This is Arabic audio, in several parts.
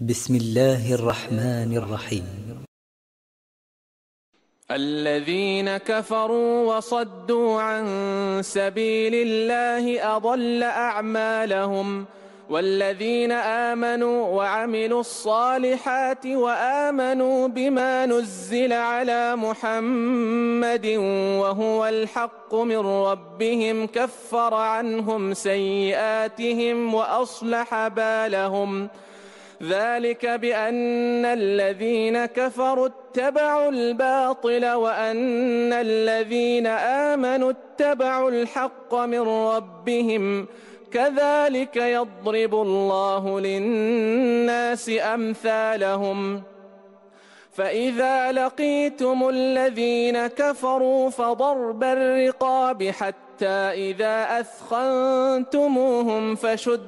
بسم الله الرحمن الرحيم. الذين كفروا وصدوا عن سبيل الله أضل أعمالهم، والذين آمنوا وعملوا الصالحات وآمنوا بما نزل على محمد وهو الحق من ربهم كفر عنهم سيئاتهم وأصلح بالهم. ذلك بأن الذين كفروا اتبعوا الباطل وأن الذين آمنوا اتبعوا الحق من ربهم، كذلك يضرب الله للناس أمثالهم. فإذا لقيتم الذين كفروا فضرب الرقاب حتى إذا أثخنتموهم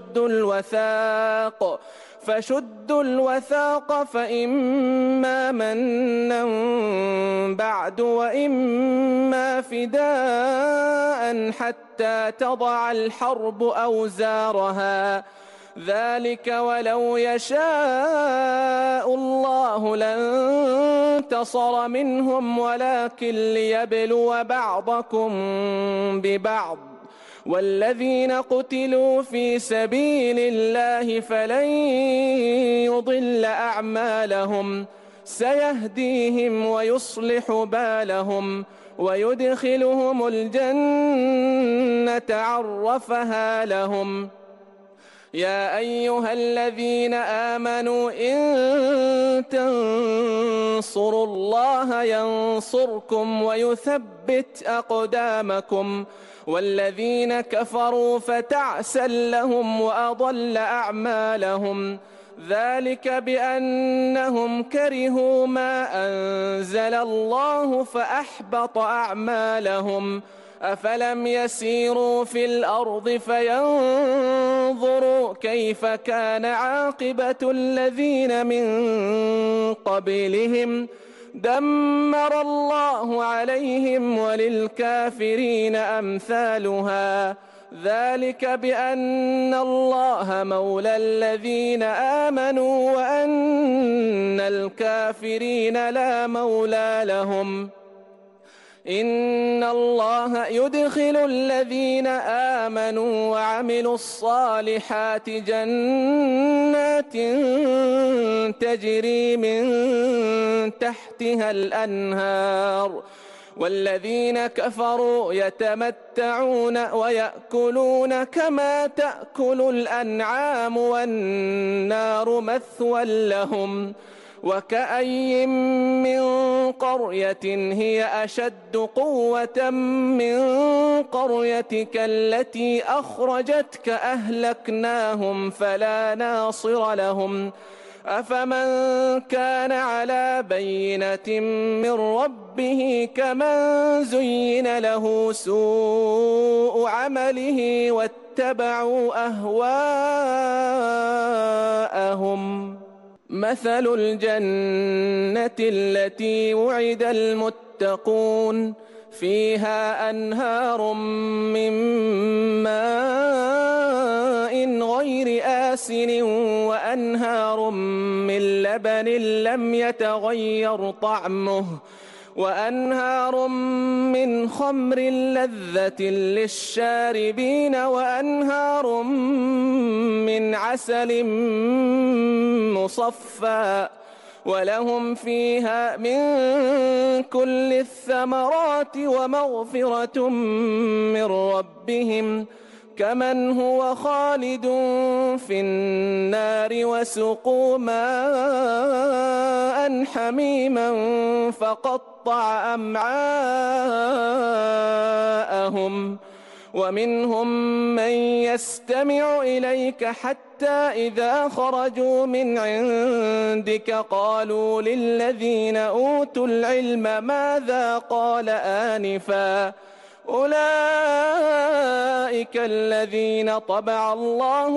فشدوا الوثاق فإما منا بعد وإما فداء حتى تضع الحرب أوزارها، ذلك ولو يشاء الله لانتصر منهم ولكن ليبلو بعضكم ببعض. والذين قتلوا في سبيل الله فلن يضل أعمالهم، سيهديهم ويصلح بالهم ويدخلهم الجنة عرفها لهم. يا أيها الذين آمنوا إن تنصروا الله ينصركم ويثبت أقدامكم، والذين كفروا فتعسا لهم وأضل أعمالهم، ذلك بأنهم كرهوا ما أنزل الله فأحبط أعمالهم. أفلم يسيروا في الأرض فينظروا كيف كان عاقبة الذين من قبلهم، دمر الله عليهم وللكافرين أمثالها، ذلك بأن الله مولى الذين آمنوا وأن الكافرين لا مولى لهم. إن الله يدخل الذين آمنوا وعملوا الصالحات جنات تجري من تحتها الأنهار، والذين كفروا يتمتعون ويأكلون كما تأكل الأنعام والنار مثوى لهم. وكأي من قرية هي أشد قوة من قريتك التي أخرجتك أهلكناهم فلا ناصر لهم. أفمن كان على بينة من ربه كمن زين له سوء عمله واتبعوا أهواءهم. مثل الجنة التي وعد المتقون فيها أنهار من ماء غير آسن وأنهار من لبن لم يتغير طعمه وأنهار من خمر لذة للشاربين وأنهار من عسل مصفى، ولهم فيها من كل الثمرات ومغفرة من ربهم، كمن هو خالد في النار وسقوا ماء حميما فقطع أمعاءهم. ومنهم من يستمع إليك حتى إذا خرجوا من عندك قالوا للذين أوتوا العلم ماذا قال آنفا، أولئك الذين طبع الله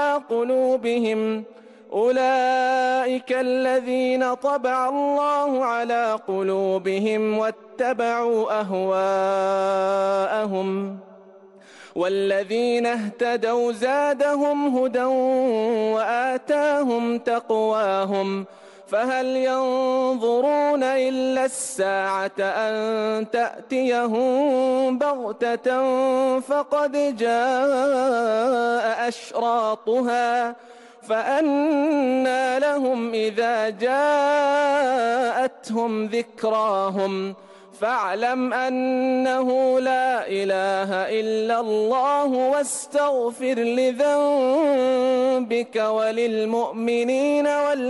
على قلوبهم واتبعوا أهواءهم. والذين اهتدوا زادهم هدى وآتاهم تقواهم فهل ينظرون إلا الساعة أن تأتيهم بغتة فقد جاء أشراطها فأنى لهم إذا جاءتهم ذكراهم فاعلم أنه لا إله إلا الله واستغفر لذنبك وللمؤمنين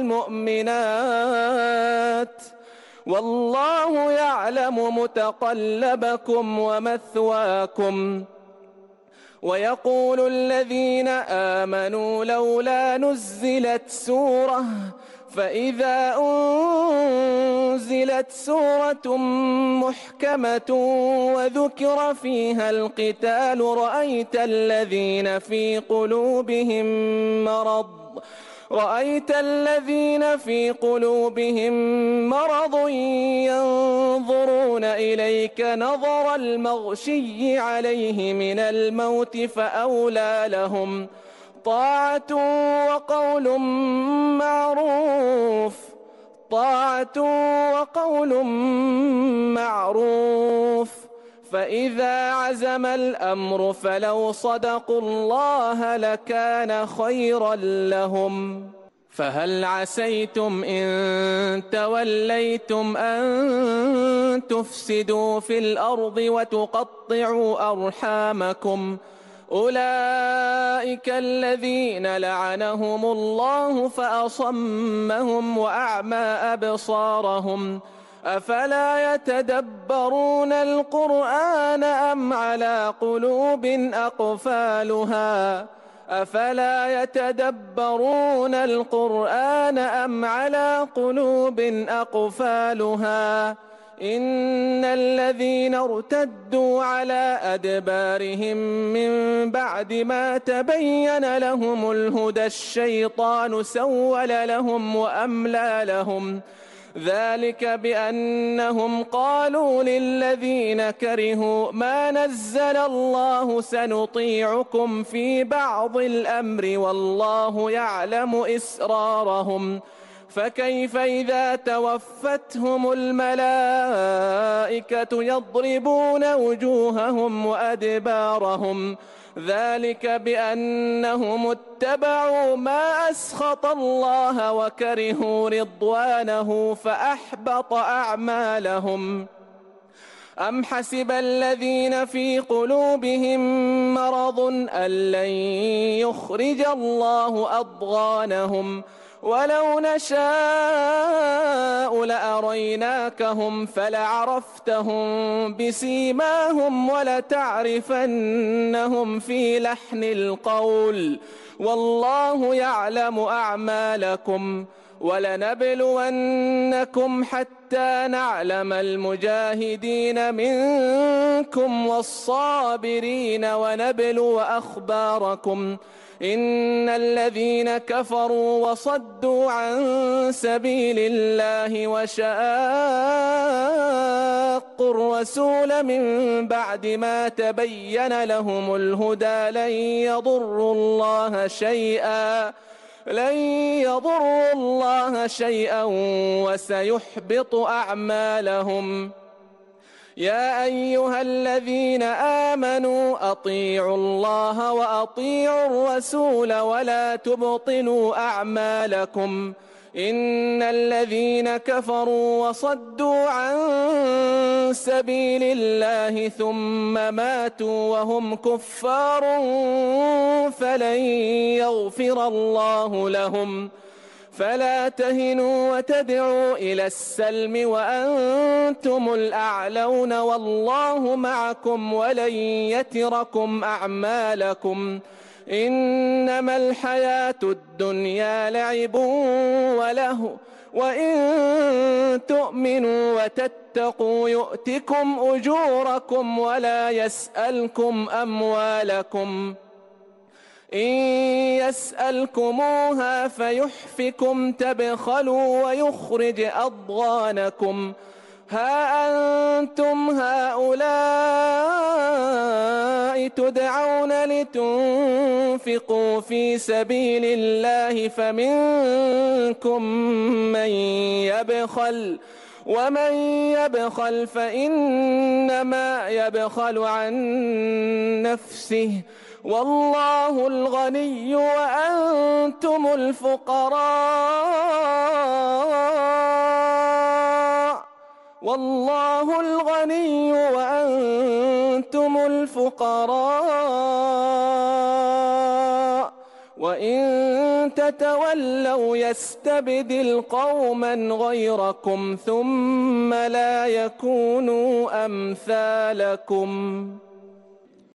والمؤمنات والله يعلم متقلبكم ومثواكم. ويقول الذين آمنوا لولا نزلت سورة فإذا أنزلت سورة محكمة وذكر فيها القتال رأيت الذين في قلوبهم مرض ينظرون إليك نظر المغشي عليه من الموت فأولى لهم طاعة وقول معروف فإذا عزم الأمر فلو صدقوا الله لكان خيرا لهم. فهل عسيتم إن توليتم أن تفسدوا في الأرض وتقطعوا أرحامكم أولئك الذين لعنهم الله فأصمهم وأعمى أبصارهم أفلا يتدبرون القرآن أم على قلوب أقفالها إن الذين ارتدوا على أدبارهم من بعد ما تبين لهم الهدى الشيطان سول لهم وأملى لهم ذلك بأنهم قالوا للذين كرهوا ما نزل الله سنطيعكم في بعض الأمر والله يعلم إسرارهم فكيف إذا توفتهم الملائكة يضربون وجوههم وأدبارهم ذلك بأنهم اتبعوا ما أسخط الله وكرهوا رضوانه فأحبط أعمالهم. أم حسب الذين في قلوبهم مرض أن لن يخرج الله أضغانهم ولو نشاء لأريناكهم فلعرفتهم بسيماهم ولتعرفنهم في لحن القول والله يعلم أعمالكم ولنبلونكم حتى نعلم المجاهدين منكم والصابرين ونبلو أخباركم إن الذين كفروا وصدوا عن سبيل الله وشاقوا الرسول من بعد ما تبين لهم الهدى لن يضروا الله شيئا وسيحبط أعمالهم. يا أيها الذين آمنوا أطيعوا الله وأطيعوا الرسول ولا تبطلوا أعمالكم إن الذين كفروا وصدوا عن سبيل الله ثم ماتوا وهم كفار فلن يغفر الله لهم فلا تهنوا وتدعوا إلى السلم وأنتم الأعلون والله معكم ولن يتركم أعمالكم إنما الحياة الدنيا لعب ولهو وإن تؤمنوا وتتقوا يؤتكم أجوركم ولا يسألكم أموالكم إن يسألكموها فيحفكم تبخلوا ويخرج أضغانكم ها أنتم هؤلاء تدعون لتنفقوا في سبيل الله فمنكم من يبخل ومن يبخل فإنما يبخل عن نفسه والله الغني وأنتم الفقراء والله الغني وأنتم الفقراء وإن تتولوا يستبدل قوما غيركم ثم لا يكونوا أمثالكم